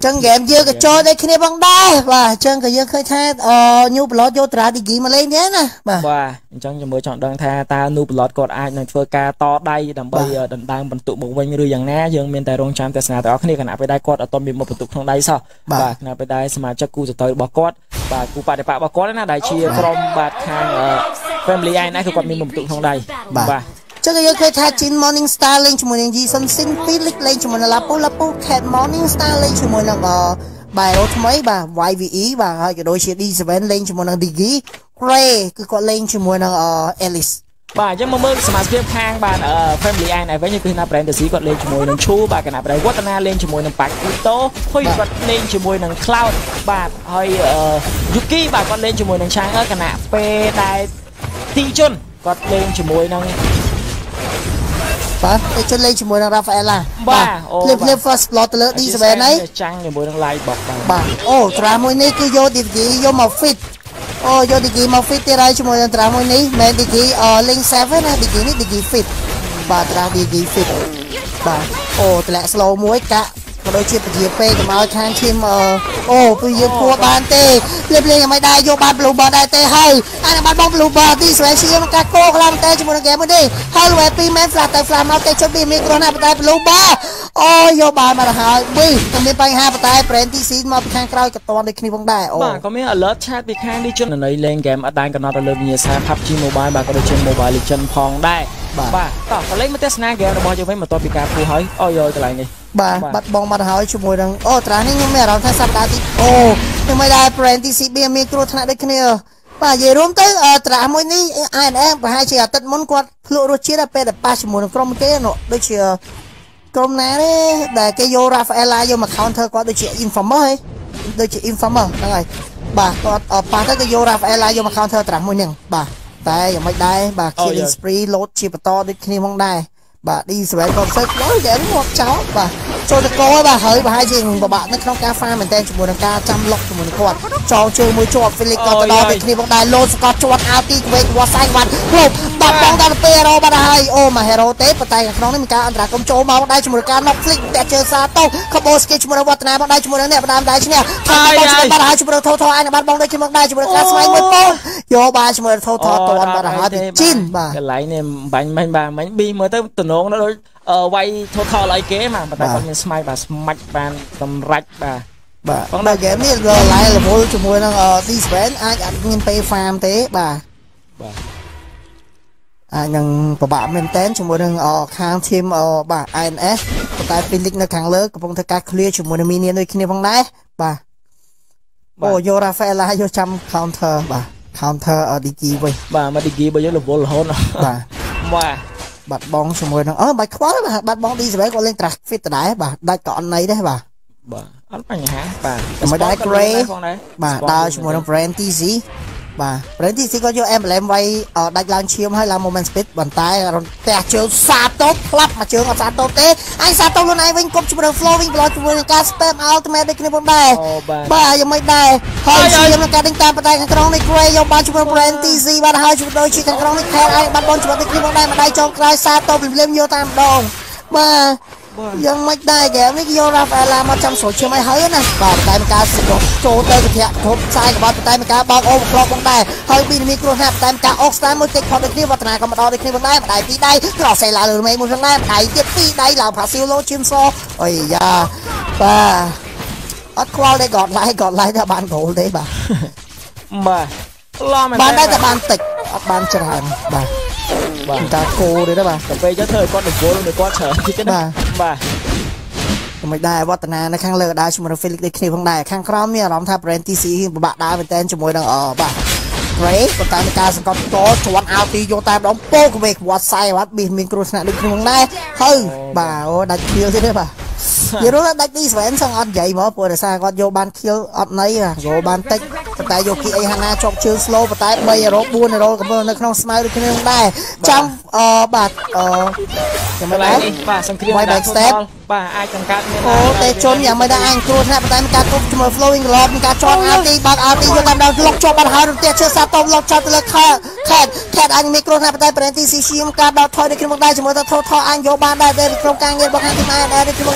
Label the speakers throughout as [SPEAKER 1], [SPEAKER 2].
[SPEAKER 1] ចឹងហ្គេមយើងក៏ចូលដូចគ្នាផងដែរបាទចឹងក៏យើងឃើញថាNewBlood យកត្រាឌីហ្គីមកលេងដែរណាបាទ
[SPEAKER 2] អញ្ចឹងជាមួយចង់ដឹងថាតើ NewBlood គាត់អាចនឹងធ្វើការតដៃដើម្បីដណ្ដើមបន្ទុកមកវិញឬយ៉ាងណាយើងមានតែរងចាំទស្សនាទាំងអស់គ្នាគណៈពេលដែរគាត់អត់ទាន់មានមកបន្ទុកក្នុងដៃសោះបាទគណៈពេលដែរសមាជិកគូសទៅរបស់គាត់បាទគូបដិបករបស់គាត់ណាដែលជាក្រុមបាទខាង Family INF គឺគាត់មានបន្ទុកក្នុងដៃបាទ
[SPEAKER 1] ចឹងយើងឃើញថា Jin Morning Star លេងជាមួយនឹង Jason Sin 2 លេងជាមួយនឹង Lapu Cat Morning Star លេងជាមួយនឹងBio ថ្មីបាទ YVE បាទហើយក៏ដូចជា D7 លេងជាមួយនឹង Digi Ray គឺគាត់លេងជាមួយនឹងAlice
[SPEAKER 2] បាទអញ្ចឹងមកមើលសមាជិកខាងបាទ Family INF វិញគឺណា Brand C គាត់លេងជាមួយនឹង Chu បាទគណៈ Brand វឌ្ឍនាលេងជាមួយនឹង Pakuto ហើយគាត់លេងជាមួយនឹង Cloud បាទហើយ Yuki បាទគាត់លេងជាមួយនឹង Chang គណៈពេលដែលទីជនគាត់លេងជាមួយនឹង
[SPEAKER 1] បាទតែជិះលេងជាមួយនឹង Rafaela
[SPEAKER 2] បាទ
[SPEAKER 1] ភ្លាម first plot ទៅលើ D7 ហើយ
[SPEAKER 2] ចាំងជាមួយនឹង live box
[SPEAKER 1] បាទអូត្រាមួយនេះគឺយក Digi យកមក fit យក Digi មក fit ទៀតហើយជាមួយនឹងត្រាមួយនេះមែន Digi លេង 7 ណា Digi នេះ Digi fit បាទត្រា Digi fit បាទអូតម្លាក់ slow មួយកាក់ក៏ដូចជាពជាពេកកុំឲ្យខាងឈាមអូគឺយើងគួរបានទេលេងយ៉ាងមិនដែរយកបាន blue bar ដែរទេហើយអានបានបង blue bar ទីស្វែងជាការគោខ្លាំងតែជាមួយនឹងហ្គេមមួយនេះហើយ level 2 man flash ទៅ flash មកតែជុំពីមានគ្រោះណាស់តែ blue bar អូយកបានមកហើយមីតែមានបញ្ហាតែ brand TC មកពីខាងក្រោយក៏តន់ដូចគ្នាផងដែរអូ
[SPEAKER 2] បាទក៏មាន alert chat ពីខាងនេះជននៅលេង game អត់ដែរកំណត់ទៅលើវិញ្ញាសា PUBG Mobile បាទក៏ដូចជា Mobile Legend ផងដែរបាទតោះក៏លេងមកទស្សនា game របស់យើងវិញបន្ទាប់ពីការពូហើយអូយកន្លែងនេះ
[SPEAKER 1] បាទបាត់បងបាត់ហើយជាមួយនឹងអូត្រានេះខ្ញុំមានអារម្មណ៍ថាសប្តាហ៍ទីអូខ្ញុំមិនដែរ brand TCB មានគ្រោះថ្នាក់ដូចគ្នាបាទនិយាយរួមទៅត្រាមួយនេះ INF ប្រហែលជាអាទិត្យមុនគាត់ភ្លក់រសជាតិពេលដែលប៉ះជាមួយនឹងក្រុមគេដូចជាក្រុមណាទេដែលគេយក Rafaela យកមក counter គាត់ដូចជា Informer ហ៎ដូចជា Informer ហ្នឹងហើយបាទគាត់ប៉ះទៅគេយក Rafaela យកមក counter ត្រាមួយហ្នឹងបាទតែយ៉ាងមិនដែរបាទ killing spree load ជាបន្តដូចគ្នាផងដែរបាទ D7 ក៏ផ្សេងដល់ហ្គេមមកចោលបាទចូលទៅកោបាទហើយប្រហែលជាពិបាកនៅក្នុងការ farm មែនតើជាមួយនឹងការចាំលុកជាមួយនឹងគាត់ចោលជើងមួយជាប់ Felix ក៏ទៅដល់ដូចគ្នាផងដែរលោតស្កតជាប់អាទីក្វេកវ៉ាសាយបាទគ្រប់បាត់បងដល់ពេលហេរ៉ូបាត់ហើយអូមកហេរ៉ូទេប៉ុន្តែក្នុងនេះមានការអន្តរាគមចូលមកដែរជាមួយនឹងការ knock flick តែជើសាតោខបូស្គីជាមួយនឹងវឌ្ឍនាផងដែរជាមួយនឹងអ្នកបដាមដែរឈ្នះហើយបាត់ហើយជាមួយនឹងថោថោអាយបាត់បងដូចគ្នាផងដែរជាមួយនឹងការស្មៃមួយពូនយកបាទជាមួយនឹងថោថោតន់បាត់ហើយជីនបាទ
[SPEAKER 2] កន្លែងនេះបាញ់មិញបាទមិញ B មើលទៅតំណងដល់វាយ total ឲ្យគេមកប៉ុន្តែគាត់មានស្មាច់បាទស្មាច់បានសម្រេច
[SPEAKER 1] បាទផងដល់ហ្គេមនេះឡាយរវល់ជាមួយនឹង D7 អាចអត់មានពេល farm ទេបាទអាចនឹងពិបាកមែនតើជាមួយនឹងខាង team បាទ INF ប៉ុន្តែ Felix នៅខាងលើកំពុងធ្វើការ clear ជាមួយនឹង minion ដូចគ្នាផងដែរបាទអូយក Rafaela យកចាំ counter បាទ counter Digi វិញ
[SPEAKER 2] បាទមក Digi របស់យើងរវល់រហូត
[SPEAKER 1] បាទបាត់បងជាមួយនឹងបាច់ខ្វល់បាទបាត់បង D7 គាត់លេង trash fit ដែរបាទដាច់ក៏អត់ន័យដែរបាទ
[SPEAKER 2] អត់បញ្ហាបាទ
[SPEAKER 1] មិនដែរ Gray បាទដើរជាមួយនឹង brand TC បាទ brand TC គាត់យក emblem វាយដាច់ឡើងឈាមហើយឡើង moment speed បន្តែផ្ទះជើងសាតូបផ្លាប់មកជើងអត់សាតូបទេអញសាតូបខ្លួនឯងវិញគប់ជាមួយនឹង flow វិញប្លោជាមួយនឹងការ spam ultimate ដូចគ្នាផងដែរបាទយ៉ាងមិនដែរហើយឈាមនឹងការដេញតាមបដៃខាងក្នុងនេះ Gray យកបានជាមួយ brand TC បាទហើយជួយដូចជាខាងក្នុងនេះខែឯងបាត់បងជាមួយដូចគ្នាផងដែរម្ដាយចងក្រោយសាតូបលឹមយកតាមម្ដងបាទយ៉ាងមិនដែរហ្គេមនេះយក Rafaela មកចាំស្រួលឈាមឲ្យហើយណាបាទតែមានការចូលទៅកធាក់ធប់ខ្សែក្បត់តែមានការបោកអូក្លោកផងដែរហើយពីមានគ្រោះថ្នាក់តែមានការអុកស្តាមមួយតិចផុតដូចគ្នាវឌ្ឍនាក៏មកដល់ដូចគ្នាផងដែរម្ដាយពីរដៃក្រោះសេឡាលើមេមួយផងដែរម្ដាយទៀតពីរដៃឡើងផាស៊ីវឡូឈាមសអីយ៉ាបាទអត់ខ្វល់ទេគាត់ឡាយថាបានគោលទេបាទបានតែបានតិចអត់បានច្រើនបាទការគោទេបាទ
[SPEAKER 2] ទៅពេលចឹងធ្វើឲ្យគាត់រវល់ដោយគាត់ច្រើនតិចណាបាទ
[SPEAKER 1] មិនដែរវឌ្ឍនានៅខាងលើដើរជាមួយនឹង Felix ដូចគ្នាផងដែរខាងក្រោមមានអារម្មណ៍ថា brand TC ពិបាកដើរមែនតើជាមួយនឹងបាទ Gray ប៉ុន្តែមានការសង្កត់តជន់អាវទីយកតែម្ដងពោកវេកវត្តសាយបាទមានគ្រោះថ្នាក់ដូចគ្នាផងដែរហើយបាទអូដាច់ឃ្លៀលទៀតទេបាទយល់ថាដាច់ D7 សឹងអត់និយាយមកព្រោះដោយសារគាត់យកបានឃ្លៀលអត់ន័យយកបានតិចប៉ុន្តែយក KA Hana ជាប់ជើង slow ប៉ុន្តែ 3 euro 4 euro កំពុងនៅក្នុងស្មៅដូចគ្នាផងដែរចាំបាទចាំមើល
[SPEAKER 2] បាទសង្គ្រាម
[SPEAKER 1] back step
[SPEAKER 2] បាទអាចបង្កើតមាន
[SPEAKER 1] អូតែជន់យ៉ាងមិនដែរអញគ្រោះថ្នាក់ប៉ុន្តែមានការគប់ជាមួយ flowing lob មានការជាប់អាទីបើកអាទីយកតាមដល់លុកជាប់បាត់ហើយរំទះឈើសាតូមលុកចោលទៅលើខេតអញមានគ្រោះថ្នាក់ប៉ុន្តែ brand TC ឈាមការដោតថយដូចគ្នាផងដែរជាមួយទៅថោអញយកបានដែរក្នុងការងាររបស់ខាងទីម៉ែដែរដូចគ្នាផងដែរ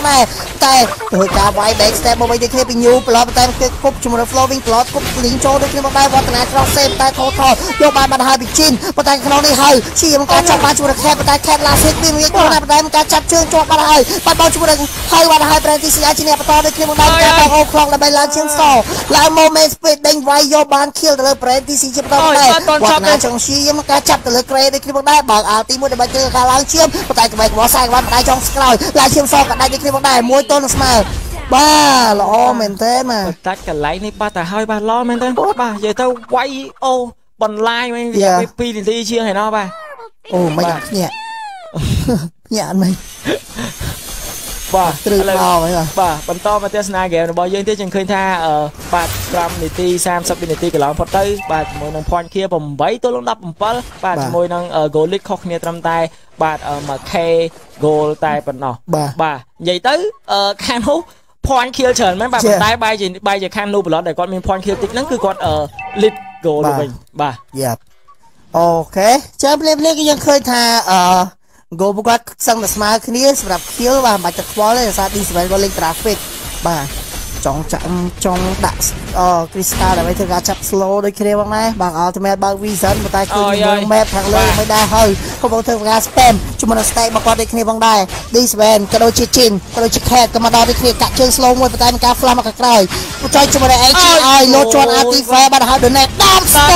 [SPEAKER 1] តែធ្វើការវាយ back step មកវិញដូចគ្នាពី NewBlood តែគេគប់ជាមួយ flowing blood គប់លីងចូលដូចគ្នាមកដែរវឌ្ឍនា cross save តែ total យកបានបាត់ហើយពីជីនប៉ុន្តែក្នុងនេះហើយជាមកការចាប់បានជាមួយ cat ប៉ុន្តែ cat last hit វាមានខ្លួនណាប៉ុន្តែមកការចាប់ជើងជាប់បាត់ហើយបាត់បោលជាមួយហើយបាត់ហើយ Brandon ជាអ្នកបន្តដូចគ្នាមកដែរការបងអូខ្លងដើម្បីឡើងជាងសឡើង moment speed ដេញវាយយកបាន kill ទៅលើ Brandon ជាបន្តដែរវឌ្ឍនាចង់ឈីមកការចាប់ទៅលើ Gray ដូចគ្នាមកដែរបើកអាទី1ដើម្បីធ្វើការឡើងឈាមប៉ុន្តែក្បែរក្បោះខ្សែក្បាត់ដៃចង់ស្ក្រោយឡើងឈាមសក៏ដៃដូចគ្នាមកដែរមួយទល់នឹងស្មើបាទល្អមែនទេណា
[SPEAKER 2] តាច់កន្លែងនេះបាត់ទៅហើយបាទល្អមែនទេបាទនិយាយទៅវាយអូបន្លាយវិញរយៈពេល2នាទីជាងហើយណោះបាទ
[SPEAKER 1] អូមិនអត់ញាក់ញាក់មិន
[SPEAKER 2] បាទ
[SPEAKER 1] ត្រឹមមកហើយ
[SPEAKER 2] បាទបន្តមកទស្សនាហ្គេមរបស់យើងទៀតយើងឃើញថាបាទ5នាទី30វិនាទីកន្លងផុតទៅបាទជាមួយនឹង point clear 8ទល់នឹង17បាទជាមួយនឹង goal lead ខុសគ្នាត្រឹមតែបាទ 1k goal តែប៉ុណ្ណោះបាទនិយាយទៅខាងនោះ point kill ច្រើនមែនបាទប៉ុន្តែបែរជាខាង NewBlood ដែលគាត់មាន point kill តិចហ្នឹងគឺគាត់lead goal ទៅវិញបាទ
[SPEAKER 1] យ៉ាអូខេចាំភ្លាមៗគឺយើងឃើញថាgoal ពួកគាត់សឹងតែស្មើគ្នាសម្រាប់ kill បាទមិនបាច់ទៅខ្វល់ទេដោយសារ D7 គាត់លេង traffic បាទចង់ដាក់ crystal ដើម្បីធ្វើការចាប់ slow ដូចគ្នាបងណាបង ultimate បើក vision ប៉ុន្តែគឺមើល map ខាងលើមិនដែរហើយគាត់បងធ្វើការ spam ជាមួយនឹង stack របស់គាត់ដូចគ្នាបងដែរ D7 ក៏ដូចជា Chin ក៏ដូចជា Cat ក៏មកដល់ដូចគ្នាកាក់ជើង slow មួយប៉ុន្តែមានការ flash មកខាងក្រោយចុយជាមួយនឹង AG ឲ្យលោតជាន់ atev បាត់ហើយ donate ដល់ star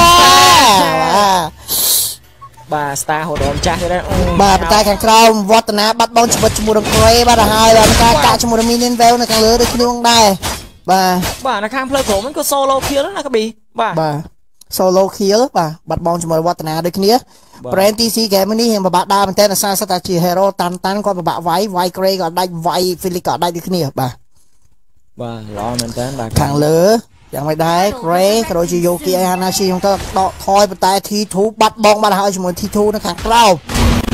[SPEAKER 2] បាទ star ហូតរំចាស់ទៀតដែរ
[SPEAKER 1] បាទតែខាងក្រោមវឌ្ឍនាបាត់បង់ជីវិតជាមួយនឹង Gray បាត់ហើយបាទការកាក់ជាមួយនឹង minion wave នៅខាងលើដូចគ្នាបងដែរ
[SPEAKER 2] បាទនៅខាងផ្លូវក្រុមហ្នឹងក៏ solo kill ណាកប៊ី
[SPEAKER 1] បាទ solo kill បាទបាត់បង់ជាមួយវឌ្ឍនាដូចគ្នា brand TC game នេះរៀងពិបាកដើរមែនតើដោយសារតែជា hero តាន់គាត់ពិបាកវាយ Gray ក៏ដាច់វាយ Felix ក៏ដាច់ដូចគ្នាបាទ
[SPEAKER 2] ល្អមែនតើបាទ
[SPEAKER 1] ខាងលើយ៉ាងមិនដែរ Gray ក៏ដូចជា Yoki Hanashi ខ្ញុំទៅដកថយប៉ុន្តែ T2 បាត់បង់បាត់ហើយជាមួយ T2 នៅខាងក្រោម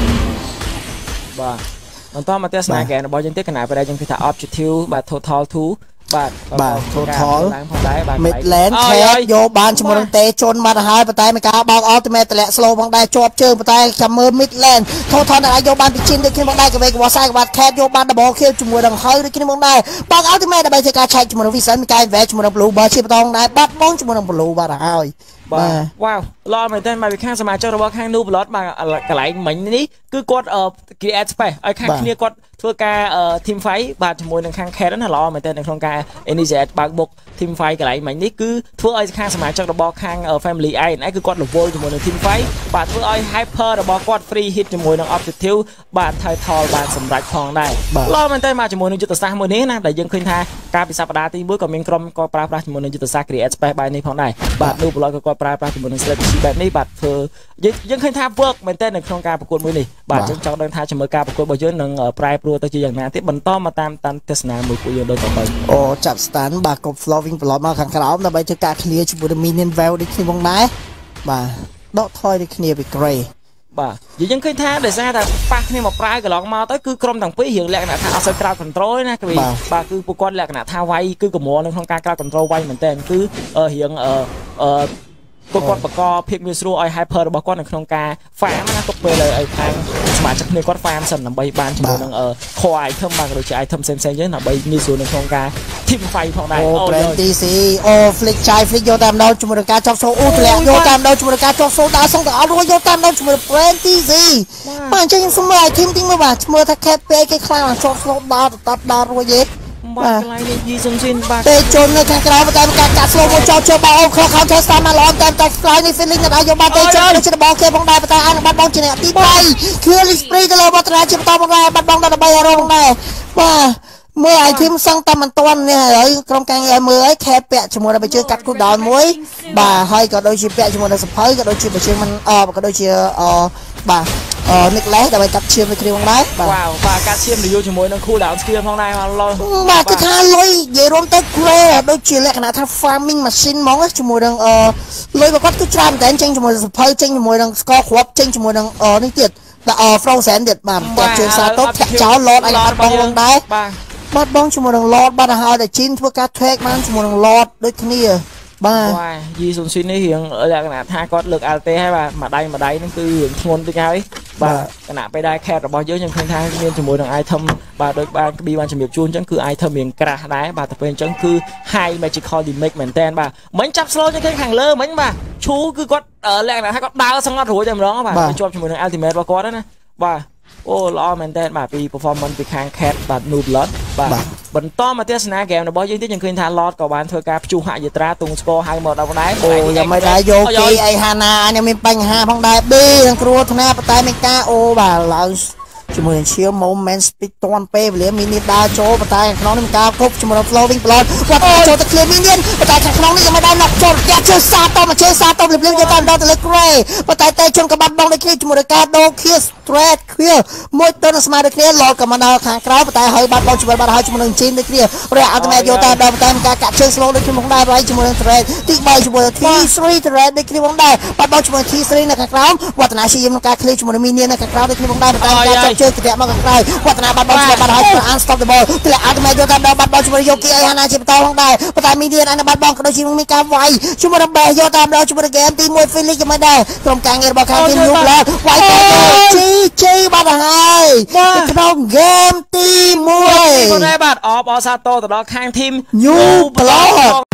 [SPEAKER 2] បាទបន្តមកទស្សនាហ្គេមរបស់យើងទៀតគណៈពេលយើងគឺថា objective បាទ total 2បាទ
[SPEAKER 1] total midland cat យកបានជាមួយនឹងទេជន់បាត់ហើយប៉ុន្តែមានការបោក ultimate តម្លាក់ slow ផងដែរជាប់ជើងប៉ុន្តែចាំមើល midland total អាចយកបានពីជិនដូចគ្នាផងដែរក្បេកបោះខ្សែក្បាត់ cat យកបាន double kill ជាមួយនឹងហើយដូចគ្នាផងដែរបោក ultimate ដើម្បីធ្វើការឆែកជាមួយនឹង vision មានការ invest ជាមួយនឹង blue bar ជាបន្តដែរបាត់បង់ជាមួយនឹង blue បាត់ហើយ
[SPEAKER 2] បាទវ៉ាវល្អមែនតើមកពីខាងសមាជិករបស់ខាង NewBlood បាទកន្លែងមិញនេះគឺគាត់ create space ឲ្យខាងគ្នាគាត់ធ្វើការ team fight បាទជាមួយនឹងខាង Cat ណាល្អមែនតើនៅក្នុងការ initiate បើកបុក team fight កន្លែងមិញនេះគឺធ្វើឲ្យខាងសមាជិករបស់ខាង family INF គឺគាត់រវល់ជាមួយនឹង team fight បាទធ្វើឲ្យ hyper របស់គាត់ free hit ជាមួយនឹង objective បាទ title បាទសម្រាប់ផងដែរល្អមែនតើមកជាមួយនឹងយុទ្ធសាស្ត្រមួយនេះណាដែលយើងឃើញថាការពិសប្តាហ៍ទី1ក៏មានក្រុមគាត់ប្រើប្រាស់ជាមួយនឹងយុទ្ធសាស្ត្រ create space បែបនេះផងដែរបាទ NewBlood ក៏គាត់ប្រើប្រាស់ជាមួយនឹង strategy បែបនេះបាទធ្វើយើងឃើញថា work មែនតើនៅក្នុងការប្រកួតមួយនេះបាទយើងចង់ដឹងថាជាមួយការប្រកួតរបស់យើងនឹងប្រែប្រួលទៅជាយ៉ាងណាទៀតបន្តមកតាមទស្សនាមួយពួកយើងដូចតទៅ
[SPEAKER 1] អូចាប់ stand បាទកុំ flowing blood មកខាងក្រោមដើម្បីធ្វើការ clear ជាមួយនឹង minion wave ដូចគ្នាផងដែរបាទដកថយដូចគ្នាពី Gray
[SPEAKER 2] បាទយើងឃើញថាដោយសារតែប៉ះគ្នាមកប្រើកន្លងមកទៅគឺក្រុមទាំងពីររៀងលក្ខណៈថាអត់សូវ crowd control ណាគឺបាទគឺពួកគាត់លក្ខណៈថាវាយគឺកម្រនៅក្នុងការ crowd control វាយមែនតើគឺរៀងពួកគាត់បង្កភាពងាយស្រួលឲ្យ hyper របស់គាត់នៅក្នុងការ farm ណាទុកពេលឲ្យខាងសមាជិកគ្នាគាត់ farm សិនដើម្បីបានជាមួយនឹង core item បាទដូចជា item ផ្សេងៗយើងដើម្បីងាយស្រួលនៅក្នុងការ team fight ផងដែរ
[SPEAKER 1] អូ TC អូ flick ចាយ flick យកតាមដល់ជាមួយនឹងការចប់សូអូតម្លាក់យកតាមដល់ជាមួយនឹងការចប់សូដើរសឹងទៅអត់រួចយកតាមដល់ជាមួយនឹង TC បាទអញ្ចឹងខ្ញុំសុំមើល item ទីមួយបាទឈ្មោះថា cat ពេកគេខ្លាំងចប់សូដល់រួចទេ
[SPEAKER 2] បាទកន្លែងនេះយីសុំស៊ីនបាទ
[SPEAKER 1] ពេលជន់នៅខាងក្រៅតែការកាត់ slow មកចោលចូលបោអូខខទៅស្តាមមកល្អតែកន្លែងនេះ feeling ដល់យកបានពេលជន់ជាបោគេផងដែរតែអានបាត់បង់ជាអ្នកទី3គឺ spree ទៅលើបតរាជាបន្តផងដែរបាត់បង់ដល់13 euro ផងដែរបាទមើល item សឹងតែមិនទាន់នេះហើយក្រុមការងារមើលឲ្យខេពាក់ជាមួយនឹងបជាកាត់ cool down មួយបាទហើយក៏ដូចជាពាក់ជាមួយនឹងសភៅក៏ដូចជាបជាមិនក៏ដូចជាបាទNicholas ដើម្បីកាត់ឈាមvớiគ្នាផងដែរ
[SPEAKER 2] បាទវ៉ាវបាទកាត់ឈាមរយូជាមួយនឹង cool down skill ផងដែរមកឡូ
[SPEAKER 1] បាទគឺថាលុយនិយាយរួមទៅ Gray ដូចជាលក្ខណៈថា farming machine ហ្មងជាមួយនឹងលុយរបស់គាត់គឺច្រើនតែចេញជាមួយនឹងសភៅចេញជាមួយនឹង score គ្រាប់ចេញជាមួយនឹងនេះទៀតដាក់ frozen ទៀតបាទតែជើងសាទៅធាក់ចោល load ឲ្យបាត់បង់ផងដែរបាទបាត់បង់ជាមួយនឹង load បាត់ហើយតែ Chin ធ្វើការ track បានជាមួយនឹង load ដូចគ្នា
[SPEAKER 2] យីសុនស៊ីននេះរៀងលក្ខណៈថាគាត់លើក LT ហើយបាទមួយដៃហ្នឹងគឺរឿងធ្ងន់តិចហើយបាទគណៈពេលដែរខេតរបស់យើងខ្ញុំឃើញថាមានជាមួយនឹង item បាទដូចបានក្ប៊ីបានជំរាបជូនអញ្ចឹងគឺ item រៀងក្រាស់ដែរបាទតែពេលអញ្ចឹងគឺ high magical damage មែនតើបាទមិញចាប់ slow ជាងឃើញខាងលើមិញបាទឈូគឺគាត់លក្ខណៈថាគាត់ដើរសង្កត់រួចតែម្ដងបាទជាប់ជាមួយនឹង ultimate របស់គាត់ណាបាទអូល្អមែនតើបាទពី performance ពីខាង cat បាទ NewBlood បាទបន្តមកទស្សនាហ្គេមរបស់យើងទៀតយើងឃើញថា Lord ក៏បានធ្វើការព្យុះហយាត្រាទងស្គរហៅមកដល់ដែរ
[SPEAKER 1] អូយ៉ាងមិនដែរយកគេអីហាណានេះមានបញ្ហាផងដែរ B នឹងគ្រោះថ្នាក់ប៉ុន្តែមានការអូបាទឡើងជាមួយនឹងឈៀម moment speed តាន់ពេលវេលាមីនីដើរចូលប៉ុន្តែក្នុងនេះមានការគប់ជាមួយនឹង flowing blood គាត់ចូលទៅ clear minion ប៉ុន្តែខាងក្នុងនេះยังមិនដែរ knock ចូលគេជើសាតមកជើសាតលៀបយកតាមដល់ទៅលើ Gray ប៉ុន្តែតែជន់ក៏បាត់បង់ដូចគ្នាជាមួយនឹងការដូរ kill straight kill មួយទៅនឹងស្មារតីគ្នា Lord ក៏មកដល់ខាងក្រៅប៉ុន្តែហើយបាត់បង់ជាមួយបាត់ហើយជាមួយនឹង Jin ដូចគ្នារយៈ ultimate យកតាមដល់តែការកាក់ជើ slow ដូចគ្នាផងដែរហើយជាមួយនឹង Thread ទី3ជាមួយនឹង T3 Thread ដូចគ្នាផងដែរបាត់បង់ជាមួយ T3 នៅខាងក្រៅវឌ្ឍនាឈាមក្នុងការ clear ជាមួយនឹង minion នៅខាងក្រៅដូចគ្នាផងដែរប៉ុន្តែការជើទៅមកខាងក្រៅវឌ្ឍនាបាត់បង់បាត់ហើយ unstoppable ទីឡា ultimate យកតាមដល់បាត់បង់ជាមួយយកគីអីហាណាជាបន្តផងដែរប៉ុន្តែ minion អានបាត់បង់ក៏ដូចជាមានការវាយជាមួយនឹង base យកតាមដល់ជាមួយនឹង game ទី1 Philly ក៏មិនដែរក្រុមការងាររបស់ខាង team NewBlood វាយទៅជីបាត់ហើយក្នុង game ទី1
[SPEAKER 2] បាទអបអសាទរទៅដល់ខាង team
[SPEAKER 1] NewBlood